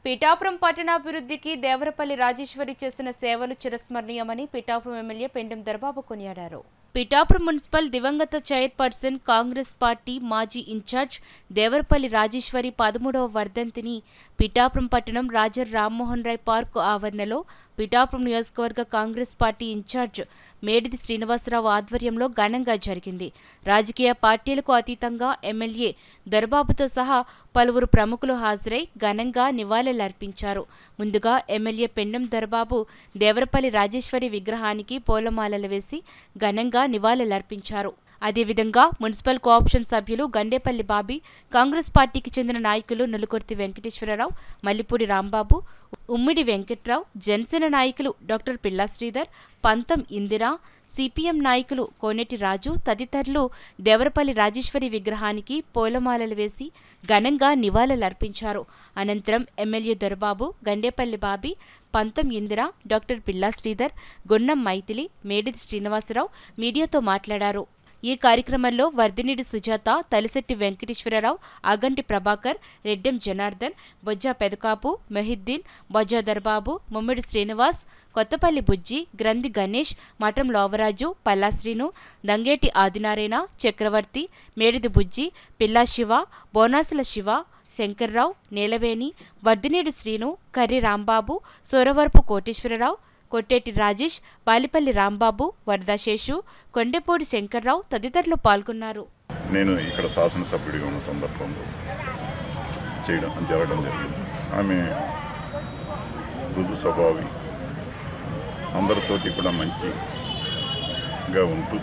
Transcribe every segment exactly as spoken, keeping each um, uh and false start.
పిఠాపురం పట్టణాభివృద్ధికి దేవరపల్లి రాజేశ్వరి చేసిన సేవలు చిరస్మరణీయమని పిఠాపురం ఎమ్మెల్యే పెండెం దొరబాబు కొనియాడారు. పిఠాపురం మున్సిపల్ దివంగత చైర్పర్సన్ కాంగ్రెస్ పార్టీ మాజీ ఇన్ఛార్జ్ దేవరపల్లి రాజేశ్వరి పదమూడవ వర్ధంతిని పిఠాపురం పట్టణం రాజర్ రామ్మోహన్ రాయ్ పార్కు ఆవరణలో పిఠాపురం నియోజకవర్గ కాంగ్రెస్ పార్టీ ఇన్ఛార్జ్ మేడిది శ్రీనివాసరావు ఆధ్వర్యంలో ఘనంగా జరిగింది. రాజకీయ పార్టీలకు అతీతంగా ఎమ్మెల్యే దొరబాబుతో సహా పలువురు ప్రముఖులు హాజరై ఘనంగా నివాళులర్పించారు. ముందుగా ఎమ్మెల్యే పెండెం దొరబాబు దేవరపల్లి రాజేశ్వరి విగ్రహానికి పూలమాలలు వేసి ఘనంగా నివాళులర్పించారు. అదేవిధంగా మున్సిపల్ కోఆప్షన్ సభ్యులు గండేపల్లి బాబీ, కాంగ్రెస్ పార్టీకి చెందిన నాయకులు నులుకుర్తి వెంకటేశ్వరరావు, మల్లిపూడి రాంబాబు, ఉమ్మిడి వెంకట్రావు, జనసేన నాయకులు డాక్టర్ పిల్లా శ్రీధర్, పంతం ఇందిరా, సిపిఎం నాయకులు కోనేటి రాజు తదితరులు దేవరపల్లి రాజేశ్వరి విగ్రహానికి పూలమాలలు వేసి ఘనంగా నివాళులర్పించారు. అనంతరం ఎమ్మెల్యే దొరబాబు, గండేపల్లి బాబీ, పంతం ఇందిరా, డాక్టర్ పిల్లా శ్రీధర్, గొన్నం మైథిలి, మేడిది శ్రీనివాసరావు మీడియాతో మాట్లాడారు. ఈ కార్యక్రమంలో వర్ధినిడి సుజాత, తలిశెట్టి వెంకటేశ్వరరావు, అగంటి ప్రభాకర్, రెడ్డెం జనార్దన్, బొజ్జా పెదకాపు, మెహిద్దీన్, బొజ్జా దర్బాబు, ముమ్మిడి శ్రీనివాస్, కొత్తపల్లి బుజ్జి, గ్రంథి గణేష్, మఠం లోవరాజు, పల్లాశ్రీను, దంగేటి ఆదినారాయణ, చక్రవర్తి, మేడిది బుజ్జి, పిల్లా శివ, బోనాసుల శివ, శంకర్రావు, నీలవేణి, వర్ధినేడు శ్రీను, కర్రి రాంబాబు, సూరవరపు కోటేశ్వరరావు, కొట్టేటి రాజేష్, బాలిపల్లి రాంబాబు, వరదాశేషు, కొండెపూడి శంకర్రావు తదితరులు పాల్గొన్నారు. నేను ఇక్కడ శాసనసభ్యుడిగా ఉన్న సందర్భంలో చేయడం జరగడం జరిగింది. ఆమె మృదు స్వభావి, అందరితోటి కూడా మంచిగా ఉంటూ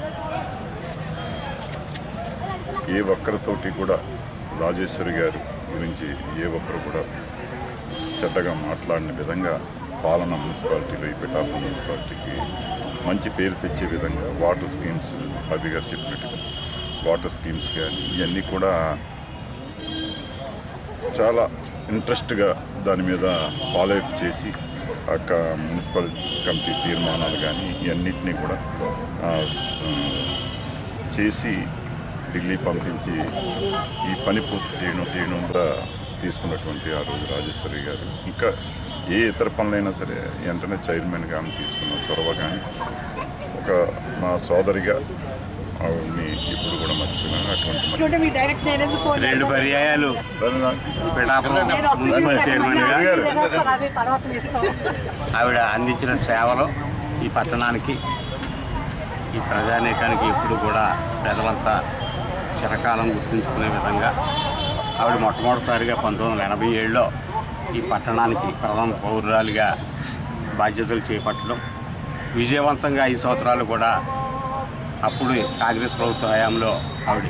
ఏ ఒక్కరితోటి కూడా రాజేశ్వరి గారి గురించి ఏ ఒక్కరు కూడా చెడ్డగా మాట్లాడిన విధంగా పాలన మున్సిపాలిటీలో ఈ పిఠాపురం మున్సిపాలిటీకి మంచి పేరు తెచ్చే విధంగా వాటర్ స్కీమ్స్, అభి గారు చెప్పినట్టుగా వాటర్ స్కీమ్స్ కానీ ఇవన్నీ కూడా చాలా ఇంట్రెస్ట్గా దాని మీద ఫాలో అప్ చేసి అక్క మున్సిపల్ కమిటీ తీర్మానాలు కానీ ఇవన్నిటినీ కూడా చేసి ఢిల్లీ పంపించి ఈ పని పూర్తి చేయడం చేయడం కూడా తీసుకున్నటువంటి ఆ రోజు రాజేశ్వరి గారు ఇంకా ఏ ఇతర పనులైనా సరే వెంటనే చైర్మన్గా ఆమె తీసుకున్న చొరవ కానీ ఒక నా సోదరిగా ఆవిడని ఇప్పుడు కూడా మర్చిపోయినాను. అటువంటి రెండు పర్యాయాలు పిఠాపురం మున్సిపల్ చైర్మన్గా ఆవిడ అందించిన సేవలు ఈ పట్టణానికి, ఈ ప్రజానీకానికి ఎప్పుడు కూడా ప్రజలంతా చిరకాలం గుర్తుంచుకునే విధంగా ఆవిడ మొట్టమొదటిసారిగా పంతొమ్మిది వందల ఎనభై ఏడులో ఈ పట్టణానికి ప్రథమ పౌరురాలిగా బాధ్యతలు చేపట్టడం, విజయవంతంగా ఐదు సంవత్సరాలు కూడా అప్పుడు కాంగ్రెస్ ప్రభుత్వ హయాంలో ఆవిడ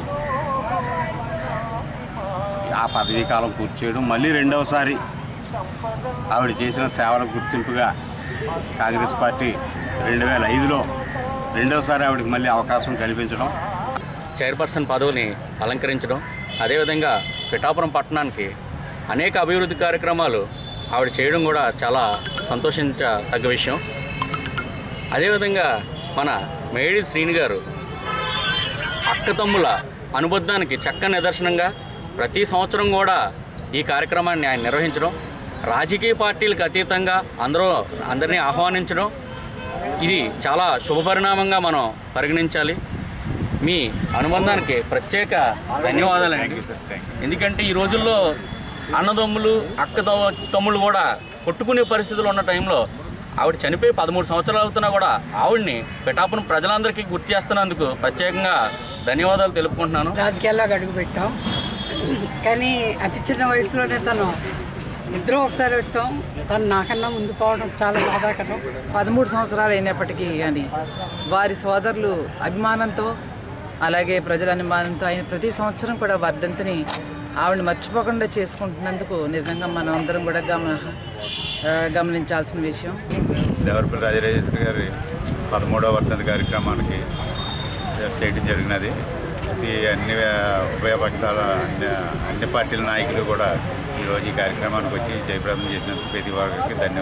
ఆ పదవీ కాలం పూర్తి చేయడం, మళ్ళీ రెండవసారి ఆవిడ చేసిన సేవల గుర్తింపుగా కాంగ్రెస్ పార్టీ రెండు వేల ఐదులో రెండవసారి ఆవిడకి మళ్ళీ అవకాశం కల్పించడం, చైర్పర్సన్ పదవిని అలంకరించడం, అదేవిధంగా పిఠాపురం పట్టణానికి అనేక అభివృద్ధి కార్యక్రమాలు ఆవిడ చేయడం కూడా చాలా సంతోషించదగ్గ విషయం. అదేవిధంగా మన మేడిది శ్రీని గారు అక్కతమ్ముల అనుబంధానికి చక్కని నిదర్శనంగా ప్రతి సంవత్సరం కూడా ఈ కార్యక్రమాన్ని ఆయన నిర్వహించడం, రాజకీయ పార్టీలకు అతీతంగా అందరూ అందరినీ ఆహ్వానించడం, ఇది చాలా శుభపరిణామంగా మనం పరిగణించాలి. మీ అనుబంధానికి ప్రత్యేక ధన్యవాదాలండి. ఎందుకంటే ఈ రోజుల్లో అన్నదమ్ములు, అక్క తమ్ముళ్ళు కూడా కొట్టుకునే పరిస్థితులు ఉన్న టైంలో ఆవిడ చనిపోయి పదమూడు సంవత్సరాలు అవుతున్నా కూడా ఆవిడ్ని పిఠాపురం ప్రజలందరికీ గుర్తు చేస్తున్నందుకు ప్రత్యేకంగా ధన్యవాదాలు తెలుపుకుంటున్నాను. రాజకీయాల్లోకి అడుగు పెట్టాం, కానీ అతి చిన్న వయసులోనే తను ఇద్దరం ఒకసారి వచ్చాం. తను నాకన్నా ముందు పోవడం చాలా బాధాకరం. పదమూడు సంవత్సరాలు అయినప్పటికీ కానీ వారి సోదరులు అభిమానంతో, అలాగే ప్రజల అభిమానంతో ఆయన ప్రతి సంవత్సరం కూడా వర్ధంతిని ఆవిడని మర్చిపోకుండా చేసుకుంటున్నందుకు నిజంగా మనం అందరం కూడా గమన గమనించాల్సిన విషయం. దేవరపల్లి రాజరాజేశ్వరి గారి పదమూడవ వర్ధంతి కార్యక్రమానికి చేయడం జరిగినది. ఇది అన్ని ఉభయపక్షాల అన్ని అన్ని పార్టీల నాయకులు కూడా ఈరోజు ఈ కార్యక్రమానికి వచ్చి జయప్రదం చేసినందుకు ప్రతి వారికి ధన్యవాదాలు.